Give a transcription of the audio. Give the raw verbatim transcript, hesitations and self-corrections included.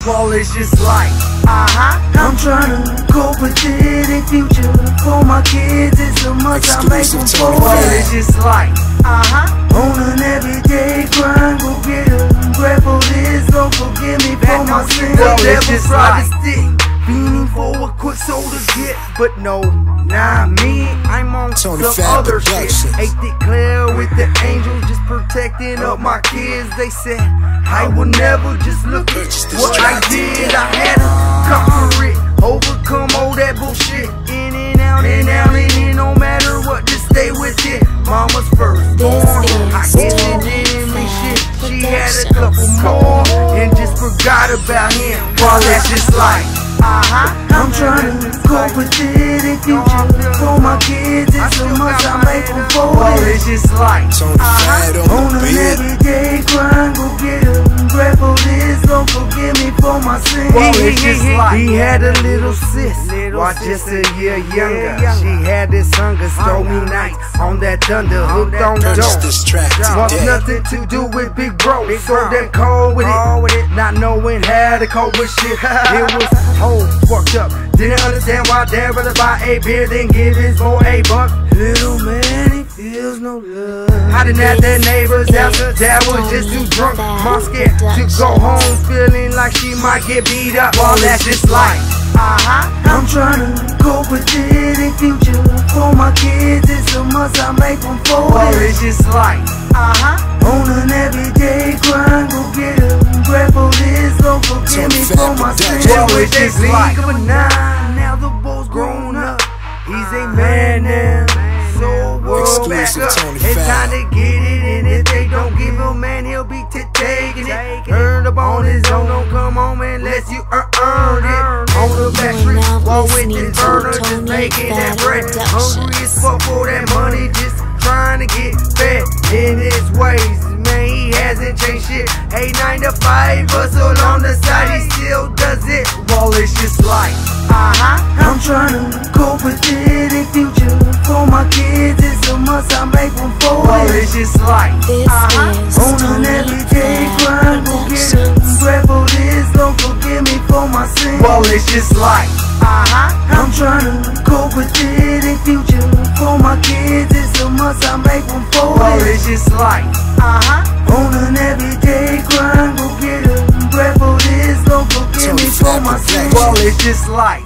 Well, it's just like, uh-huh. I'm tryna cope with it in future. For my kids, it's a must. I make them forward. Well, it's just like, uh-huh. On an everyday grind, go get her. Grateful this, don't forgive me for my sins. Well, it's just like, beating for a quick soda get. but no, nah, me, I'm on Tony some Fab other shit. Productions. Ain't declare with the angels, just protecting up my kids. They said I will never just look at what I did. I had to conquer it, overcome all that bullshit. In and out, in and out, and in, no matter what, just stay with it. Mama's first born, I guess it didn't mean shit. She had a couple more and just forgot about him. Well, that's just like, uh-huh. I'm tryna cope with it in future. For my kids, it's a must. I make them Well, forward. it's just like, Tony Fab On on the an beat. everyday grind, go get her. Grateful this, don't forgive me for my sins. well, it's just like, he had a little sis, Little while sis. just a year younger. Yeah, She had this hunger, stormy nights on that thunder, hooked on Purchase dope. this track Want today. nothing to do with Big Bro, Big so Bro. that cold with it, not knowing how to cope with shit. It was whole fucked up. Didn't understand why Dad rather buy a beer than give his boy a buck. Little man, he feels no love. Hiding at their neighbor's house, Dad was just too drunk. Mom scared to go home, feeling like she might get beat up. Well, that's just like, uh-huh. I'm tryna cope with it in future. For my kids, it's a must. I make them Well, forward. it's just like, uh-huh. On an everyday grind, go get her. Grateful this, don't forgive me for my sins. Well, it's just like, League of nine, now the boy's grown up. he's a man now, so world back Exclusive up. Tony It's Fab. time to get it, and if they don't give him, man, he'll be t taking it. Earned up on his own, don't come home unless you earn earned it. On the back street, walk with this burner, just making that bread. Hungry as fuck for that money, just trying to get fed in his ways. Man, he hasn't changed shit. A nine to five, hustle on the side, he still does it. Well, it's just like, uh-huh. I'm tryna cope with it in future. For my kids, it's a must. I make them Well, forward. it's just like, This uh-huh. is On an Tony everyday Fab grind, go get her. Productions. Grateful this, don't forgive me for my sins. Well, it's just like, uh-huh. I'm tryna cope with it in future. For my kids, it's a must. I make them Well, forward. it's just like, uh-huh. On an everyday grind, go get her. Grateful this, don't forgive me for my sins. Well, it's just like,